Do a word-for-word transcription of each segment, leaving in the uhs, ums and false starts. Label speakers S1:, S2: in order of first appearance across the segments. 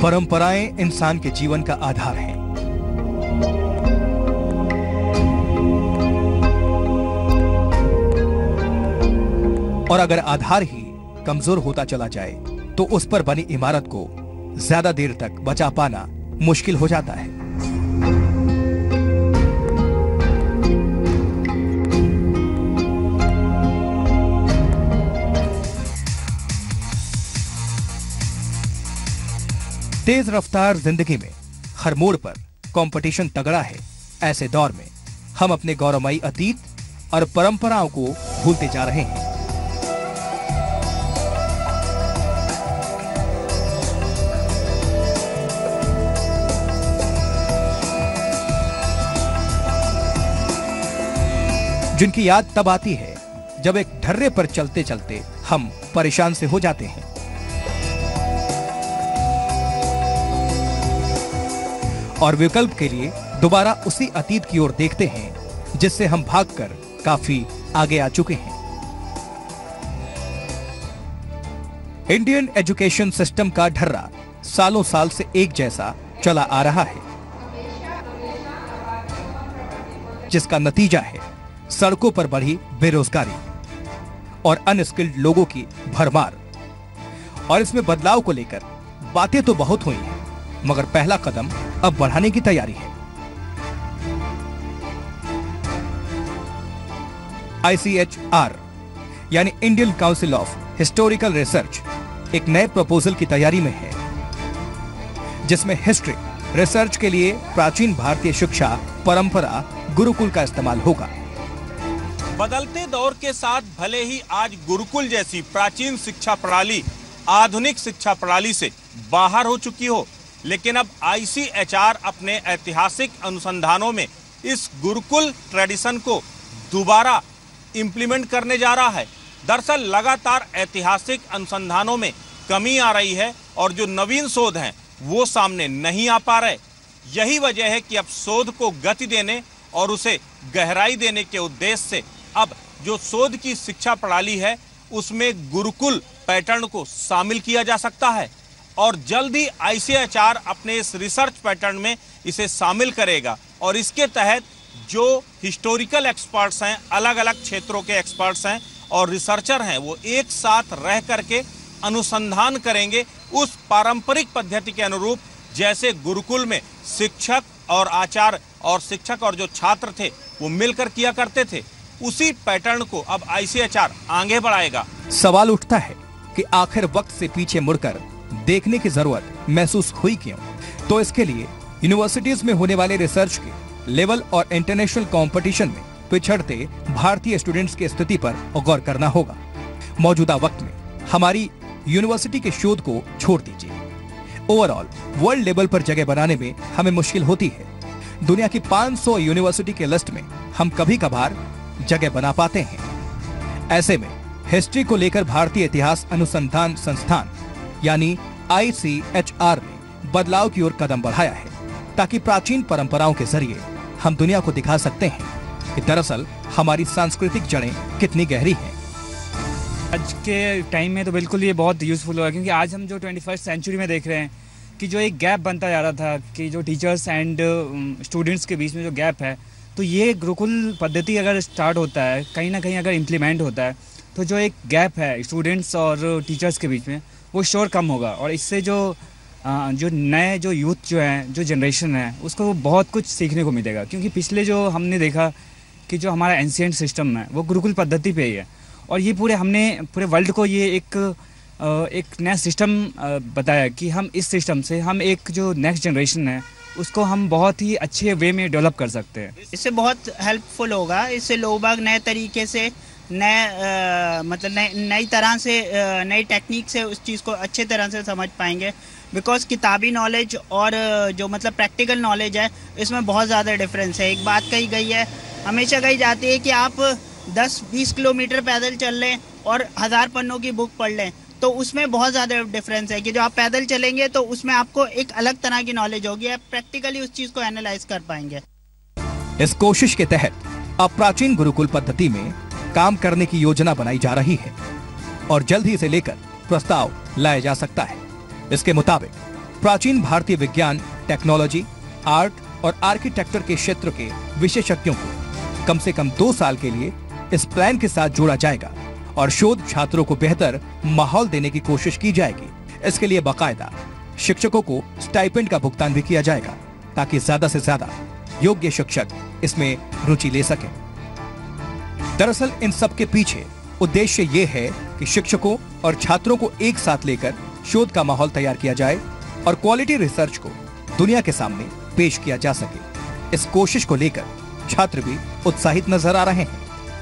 S1: परंपराएं इंसान के जीवन का आधार हैं। और अगर आधार ही कमजोर होता चला जाए तो उस पर बनी इमारत को ज्यादा देर तक बचा पाना मुश्किल हो जाता है। तेज रफ्तार जिंदगी में हर मोड़ पर कंपटीशन तगड़ा है। ऐसे दौर में हम अपने गौरवमयी अतीत और परंपराओं को भूलते जा रहे हैं। जिनकी याद तब आती है जब एक ढर्रे पर चलते चलते हम परेशान से हो जाते हैं। और विकल्प के लिए दोबारा उसी अतीत की ओर देखते हैं जिससे हम भागकर काफी आगे आ चुके हैं। इंडियन एजुकेशन सिस्टम का ढर्रा सालों साल से एक जैसा चला आ रहा है, जिसका नतीजा है सड़कों पर बढ़ी बेरोजगारी और अनस्किल्ड लोगों की भरमार। और इसमें बदलाव को लेकर बातें तो बहुत हुई हैं, मगर पहला कदम अब बढ़ाने की तैयारी है। आई सी एच आर यानी Indian council of historical research एक नए प्रपोजल की तैयारी में है, जिसमें हिस्ट्री रिसर्च के लिए प्राचीन भारतीय शिक्षा परंपरा गुरुकुल का इस्तेमाल होगा।
S2: बदलते दौर के साथ भले ही आज गुरुकुल जैसी प्राचीन शिक्षा प्रणाली आधुनिक शिक्षा प्रणाली से बाहर हो चुकी हो, लेकिन अब आई सी एच आर अपने ऐतिहासिक अनुसंधानों में इस गुरुकुल ट्रेडिशन को दोबारा इंप्लीमेंट करने जा रहा है। दरअसल लगातार ऐतिहासिक अनुसंधानों में कमी आ रही है और जो नवीन शोध हैं वो सामने नहीं आ पा रहे। यही वजह है कि अब शोध को गति देने और उसे गहराई देने के उद्देश्य से अब जो शोध की शिक्षा प्रणाली है उसमें गुरुकुल पैटर्न को शामिल किया जा सकता है। और जल्द ही आई सी एच आर अपने इस रिसर्च पैटर्न में इसे शामिल करेगा और इसके तहत जो हिस्टोरिकल एक्सपर्ट्स हैं, अलग अलग क्षेत्रों के एक्सपर्ट्स हैं और रिसर्चर हैं, वो एक साथ रह करके अनुसंधान करेंगे उस पारंपरिक पद्धति के अनुरूप जैसे गुरुकुल में शिक्षक और आचार्य और शिक्षक और जो छात्र थे वो मिलकर किया करते थे। उसी पैटर्न को अब आई सी एच आर आगे बढ़ाएगा।
S1: सवाल उठता है कि आखिर वक्त से पीछे मुड़कर देखने की जरूरत महसूस हुई क्यों? तो इसके लिए यूनिवर्सिटीज में होने वाले रिसर्च के लेवल और इंटरनेशनल कंपटीशन में पिछड़ते भारतीय स्टूडेंट्स की स्थिति पर गौर करना होगा। मौजूदा वक्त में हमारी यूनिवर्सिटी के शोध को छोड़ दीजिए, ओवरऑल वर्ल्ड लेवल पर जगह बनाने में हमें मुश्किल होती है। दुनिया की पाँच सौ यूनिवर्सिटी के लिस्ट में हम कभी कभार जगह बना पाते हैं। ऐसे में हिस्ट्री को लेकर भारतीय इतिहास अनुसंधान संस्थान यानी आई सी एच आर ने बदलाव की ओर कदम बढ़ाया है, ताकि प्राचीन परंपराओं के जरिए हम दुनिया को दिखा सकते हैं कि दरअसल हमारी सांस्कृतिक जड़ें कितनी गहरी हैं।
S3: आज के टाइम में तो बिल्कुल ये बहुत यूज़फुल होगा, क्योंकि आज हम जो ट्वेंटी फर्स्ट सेंचुरी में देख रहे हैं कि जो एक गैप बनता जा रहा था कि जो टीचर्स एंड स्टूडेंट्स के बीच में जो गैप है, तो ये गुरुकुल पद्धति अगर स्टार्ट होता है, कहीं ना कहीं अगर इम्प्लीमेंट होता है, तो जो एक गैप है स्टूडेंट्स और टीचर्स के बीच में वो श्योर कम होगा। और इससे जो जो नए जो यूथ जो है, जो जनरेशन है, उसको बहुत कुछ सीखने को मिलेगा। क्योंकि पिछले जो हमने देखा कि जो हमारा एंशिएंट सिस्टम है वो गुरुकुल पद्धति पे ही है, और ये पूरे हमने पूरे वर्ल्ड को ये एक एक नया सिस्टम बताया कि हम इस सिस्टम से हम एक जो नेक्स्ट जनरेशन है उसको हम बहुत ही अच्छे वे में डेवलप कर सकते हैं।
S4: इससे बहुत हेल्पफुल होगा। इससे लोग बाग नए तरीके से नए मतलब नई तरह से नई टेक्निक से उस चीज़ को अच्छे तरह से समझ पाएंगे। बिकॉज किताबी नॉलेज और जो मतलब प्रैक्टिकल नॉलेज है इसमें बहुत ज़्यादा डिफरेंस है। एक बात कही गई है, हमेशा कही जाती है कि आप दस बीस किलोमीटर पैदल चल लें और हज़ार पन्नों की बुक पढ़ लें, तो उसमें बहुत ज़्यादा डिफरेंस है कि जो आप पैदल चलेंगे तो उसमें आपको एक अलग तरह की नॉलेज होगी, आप प्रैक्टिकली उस चीज़ को एनालाइज कर पाएंगे।
S1: इस कोशिश के तहत अब प्राचीन गुरुकुल पद्धति में काम करने की योजना बनाई जा रही है और जल्द ही इसे लेकर प्रस्ताव लाया जा सकता है। इसके मुताबिक प्राचीन भारतीय विज्ञान, टेक्नोलॉजी, आर्ट और आर्किटेक्चर के क्षेत्र के विशेषज्ञों को कम से कम दो साल के लिए इस प्लान के साथ जोड़ा जाएगा और शोध छात्रों को बेहतर माहौल देने की कोशिश की जाएगी। इसके लिए बाकायदा शिक्षकों को स्टाइपेंड का भुगतान भी किया जाएगा ताकि ज्यादा से ज्यादा योग्य शिक्षक इसमें रुचि ले सकें। दरअसल इन सब के पीछे उद्देश्य ये है कि शिक्षकों और छात्रों को एक साथ लेकर शोध का माहौल तैयार किया जाए और क्वालिटी रिसर्च को दुनिया के सामने पेश किया जा सके। इस कोशिश को लेकर छात्र भी उत्साहित नजर आ रहे हैं।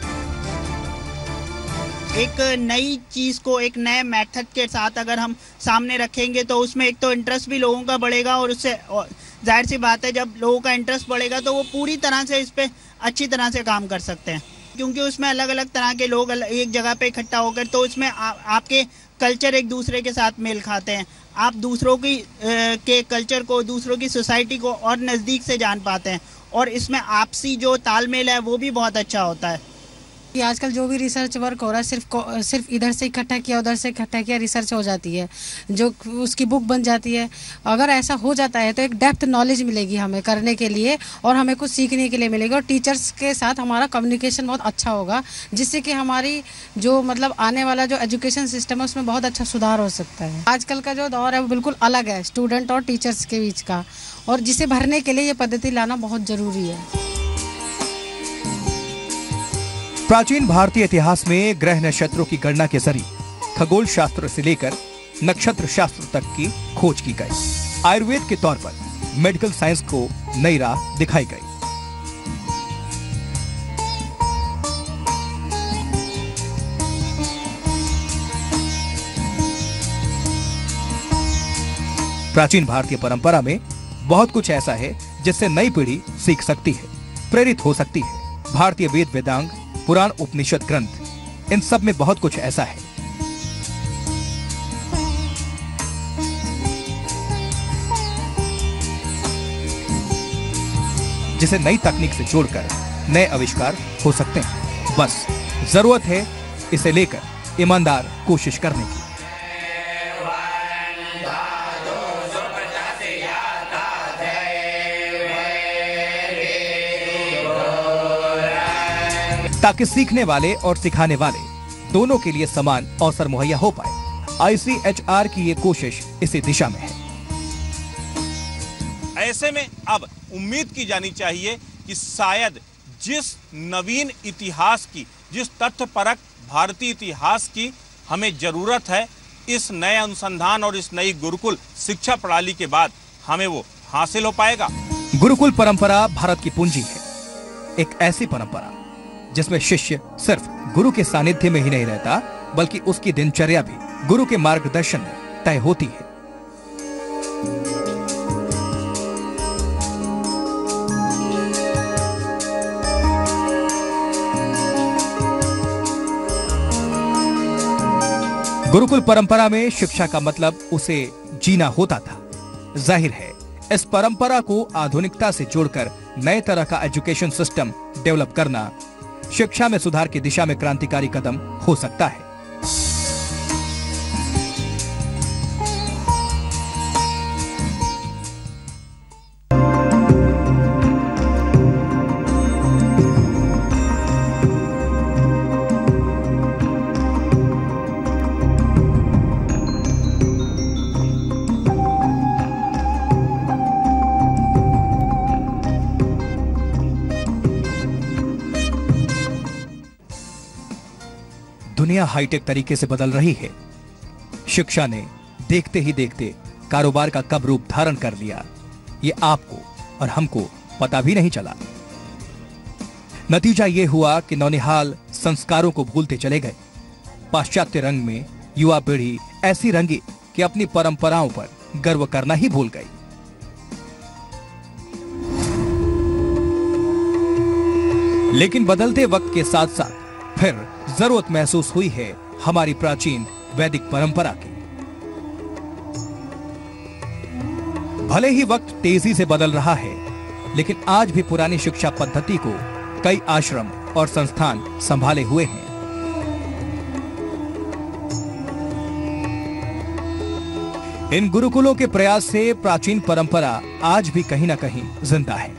S4: एक नई चीज को एक नए मेथड के साथ अगर हम सामने रखेंगे तो उसमें एक तो इंटरेस्ट भी लोगों का बढ़ेगा और उससे जाहिर सी बात है जब लोगों का इंटरेस्ट बढ़ेगा तो वो पूरी तरह से इस पे अच्छी तरह से काम कर सकते हैं, क्योंकि उसमें अलग अलग तरह के लोग एक जगह पे इकट्ठा होकर तो उसमें आ, आपके कल्चर एक दूसरे के साथ मेल खाते हैं। आप दूसरों की आ, के कल्चर को, दूसरों की सोसाइटी को और नज़दीक से जान पाते हैं और इसमें आपसी जो तालमेल है वो भी बहुत अच्छा होता है।
S5: कि आजकल जो भी रिसर्च वर्क हो रहा है सिर्फ सिर्फ इधर से इकट्ठा किया उधर से इकट्ठा किया रिसर्च हो जाती है, जो उसकी बुक बन जाती है। अगर ऐसा हो जाता है तो एक डेप्थ नॉलेज मिलेगी हमें करने के लिए और हमें कुछ सीखने के लिए मिलेगा और टीचर्स के साथ हमारा कम्युनिकेशन बहुत अच्छा होगा, जिससे कि हमारी जो मतलब आने वाला जो एजुकेशन सिस्टम है उसमें बहुत अच्छा सुधार हो सकता है। आजकल का जो दौर है वो बिल्कुल अलग है स्टूडेंट और टीचर्स के बीच का, और जिसे भरने के लिए ये पद्धति लाना बहुत ज़रूरी है।
S1: प्राचीन भारतीय इतिहास में ग्रह नक्षत्रों की गणना के जरिए खगोल शास्त्र से लेकर नक्षत्र शास्त्र तक की खोज की गई। आयुर्वेद के तौर पर मेडिकल साइंस को नई राह दिखाई गई। प्राचीन भारतीय परंपरा में बहुत कुछ ऐसा है जिससे नई पीढ़ी सीख सकती है, प्रेरित हो सकती है। भारतीय वेद, वेदांग, पुराण, उपनिषद ग्रंथ, इन सब में बहुत कुछ ऐसा है। जिसे नई तकनीक से जोड़कर नए आविष्कार हो सकते हैं। बस जरूरत है इसे लेकर ईमानदार कोशिश करने की। ताकि सीखने वाले और सिखाने वाले दोनों के लिए समान अवसर मुहैया हो पाए। आई सी एच आर की ये कोशिश इसी दिशा में है।
S2: ऐसे में अब उम्मीद की जानी चाहिए कि शायद जिस नवीन इतिहास की, जिस तथ्यपरक भारतीय इतिहास की हमें जरूरत है, इस नए अनुसंधान और इस नई गुरुकुल शिक्षा प्रणाली के बाद हमें वो हासिल हो पाएगा।
S1: गुरुकुल परंपरा भारत की पूंजी है, एक ऐसी परंपरा जिसमें शिष्य सिर्फ गुरु के सानिध्य में ही नहीं रहता, बल्कि उसकी दिनचर्या भी गुरु के मार्गदर्शन में तय होती है। गुरुकुल परंपरा में शिक्षा का मतलब उसे जीना होता था। जाहिर है इस परंपरा को आधुनिकता से जोड़कर नए तरह का एजुकेशन सिस्टम डेवलप करना शिक्षा में सुधार की दिशा में क्रांतिकारी कदम हो सकता है। दुनिया हाईटेक तरीके से बदल रही है। शिक्षा ने देखते ही देखते कारोबार का कब रूप धारण कर लिया, ये आपको और हमको पता भी नहीं चला। नतीजा ये हुआ कि नौनिहाल संस्कारों को भूलते चले गए। पाश्चात्य रंग में युवा पीढ़ी ऐसी रंगी कि अपनी परंपराओं पर गर्व करना ही भूल गई। लेकिन बदलते वक्त के साथ साथ फिर जरूरत महसूस हुई है हमारी प्राचीन वैदिक परंपरा की। भले ही वक्त तेजी से बदल रहा है, लेकिन आज भी पुरानी शिक्षा पद्धति को कई आश्रम और संस्थान संभाले हुए हैं। इन गुरुकुलों के प्रयास से प्राचीन परंपरा आज भी कहीं ना कहीं जिंदा है।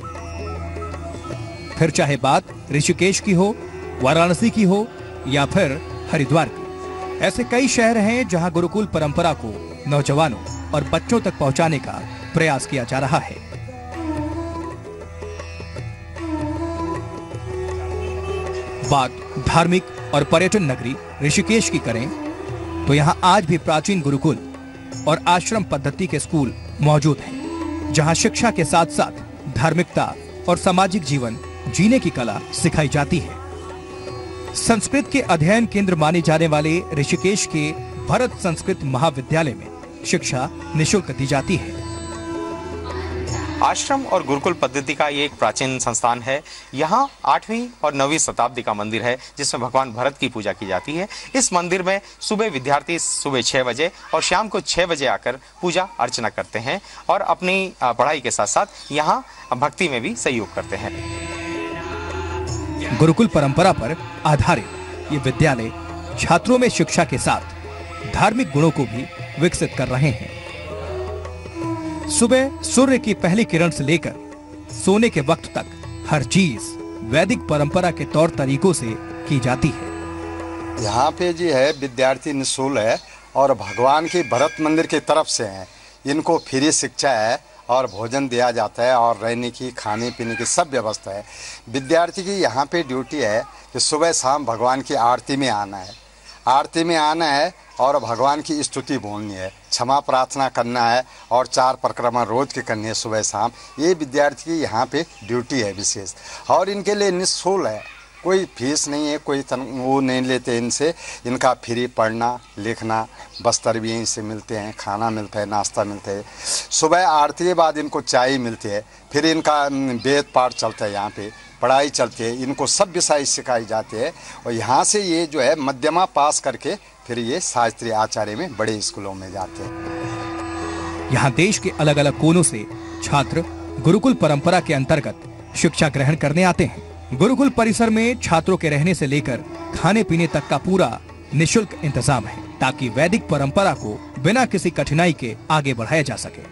S1: फिर चाहे बात ऋषिकेश की हो, वाराणसी की हो या फिर हरिद्वार की, ऐसे कई शहर हैं जहां गुरुकुल परंपरा को नौजवानों और बच्चों तक पहुंचाने का प्रयास किया जा रहा है। बात धार्मिक और पर्यटन नगरी ऋषिकेश की करें तो यहां आज भी प्राचीन गुरुकुल और आश्रम पद्धति के स्कूल मौजूद हैं, जहां शिक्षा के साथ साथ धार्मिकता और सामाजिक जीवन जीने की कला सिखाई जाती है। संस्कृत के अध्ययन केंद्र माने जाने वाले ऋषिकेश के भरत संस्कृत महाविद्यालय में शिक्षा निःशुल्क दी जाती है।
S6: आश्रम और गुरुकुल पद्धति का ये एक प्राचीन संस्थान है। यहाँ आठवीं और नौवीं शताब्दी का मंदिर है जिसमें भगवान भरत की पूजा की जाती है। इस मंदिर में सुबह विद्यार्थी सुबह छह बजे और शाम को छह बजे आकर पूजा अर्चना करते हैं और अपनी पढ़ाई के साथ साथ यहाँ भक्ति में भी सहयोग करते हैं।
S1: गुरुकुल परंपरा पर आधारित ये विद्यालय छात्रों में शिक्षा के साथ धार्मिक गुणों को भी विकसित कर रहे हैं। सुबह सूर्य की पहली किरण से लेकर सोने के वक्त तक हर चीज वैदिक परंपरा के तौर तरीकों से की जाती है।
S7: यहाँ पे जी है विद्यार्थी निःशुल्क है और भगवान के भरत मंदिर की तरफ से हैं। इनको फ्री शिक्षा है और भोजन दिया जाता है और रहने की खाने पीने की सब व्यवस्था है। विद्यार्थी की यहाँ पे ड्यूटी है कि सुबह शाम भगवान की आरती में आना है, आरती में आना है और भगवान की स्तुति बोलनी है, क्षमा प्रार्थना करना है और चार परिक्रमा रोज की करनी है सुबह शाम। ये विद्यार्थी की यहाँ पे ड्यूटी है विशेष और इनके लिए निःशुल्क है, कोई फीस नहीं है, कोई तन वो नहीं लेते इनसे। इनका फ्री पढ़ना लिखना, बस्तर भी यहीं से मिलते हैं, खाना मिलता है, नाश्ता मिलता है। सुबह आरती के बाद इनको चाय मिलती है, फिर इनका वेद पाठ चलता है, यहाँ पे पढ़ाई चलती है, इनको सब विषय सिखाई जाते हैं और यहाँ से ये जो है मध्यमा पास करके फिर ये शास्त्रीय आचार्य में बड़े स्कूलों में जाते हैं।
S1: यहाँ देश के अलग अलग कोनों से छात्र गुरुकुल परंपरा के अंतर्गत शिक्षा ग्रहण करने आते हैं। गुरुकुल परिसर में छात्रों के रहने से लेकर खाने पीने तक का पूरा निःशुल्क इंतजाम है ताकि वैदिक परंपरा को बिना किसी कठिनाई के आगे बढ़ाया जा सके।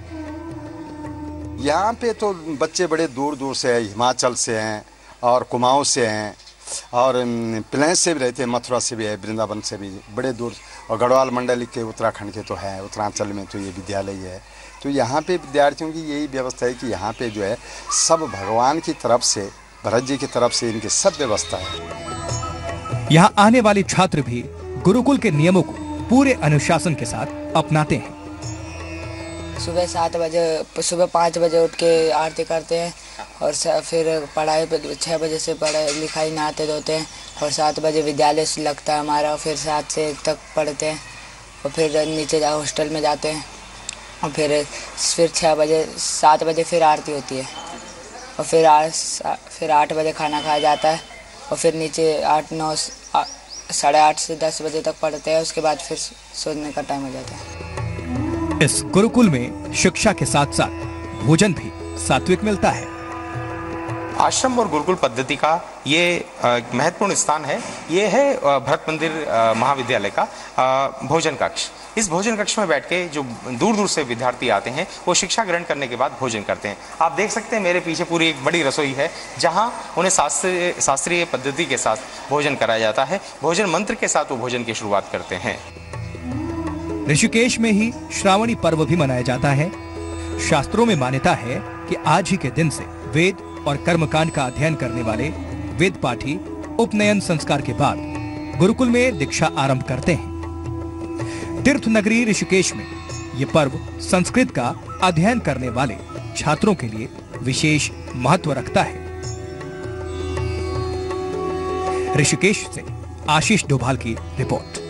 S7: यहाँ पे तो बच्चे बड़े दूर दूर से हैं, हिमाचल से हैं और कुमाऊं से हैं और प्लेन से भी रहते हैं, मथुरा से भी है, वृंदावन से भी बड़े दूर और गढ़वाल मंडल के उत्तराखंड के तो हैं, उत्तरांचल में तो ये विद्यालय है। तो यहाँ पे विद्यार्थियों की यही व्यवस्था है कि यहाँ पे जो है सब भगवान की तरफ से, भरत जी की तरफ से इनकी सब व्यवस्था है।
S1: यहाँ आने वाले छात्र भी गुरुकुल के नियमों को पूरे अनुशासन के साथ अपनाते हैं।
S8: सुबह सात बजे सुबह पाँच बजे उठ के आरती करते हैं और फिर पढ़ाई पे छः बजे से पढ़ाई लिखाई नहाते धोते हैं और सात बजे विद्यालय से लगता है हमारा, फिर सात से एक तक पढ़ते हैं और फिर नीचे जा हॉस्टल में जाते हैं और फिर फिर छः बजे सात बजे फिर आरती होती है और फिर आठ फिर आठ बजे खाना खाया जाता है और फिर नीचे आठ नौ साढ़े आठ से दस बजे तक पढ़ते हैं। उसके बाद फिर सोने का टाइम हो जाता है।
S1: इस गुरुकुल में शिक्षा के साथ साथ भोजन भी सात्विक मिलता है।
S6: आश्रम और गुरुकुल पद्धति का ये महत्वपूर्ण स्थान है। ये है भरत मंदिर महाविद्यालय का आ, भोजन कक्ष। इस भोजन कक्ष में बैठ के जो दूर दूर से विद्यार्थी आते हैं वो शिक्षा ग्रहण करने के बाद भोजन करते हैं। आप देख सकते हैं मेरे पीछे पूरी एक बड़ी रसोई है जहां उन्हें शास्त्रीय शास्त्रीय पद्धति के साथ भोजन कराया जाता है। भोजन मंत्र के साथ वो भोजन की शुरुआत करते हैं।
S1: ऋषिकेश में ही श्रावणी पर्व भी मनाया जाता है। शास्त्रों में मान्यता है कि आज ही के दिन से वेद और कर्मकांड का अध्ययन करने वाले वेद पाठी उपनयन संस्कार के बाद गुरुकुल में दीक्षा आरंभ करते हैं। तीर्थ नगरी ऋषिकेश में ये पर्व संस्कृत का अध्ययन करने वाले छात्रों के लिए विशेष महत्व रखता है। ऋषिकेश से आशीष डोभाल की रिपोर्ट।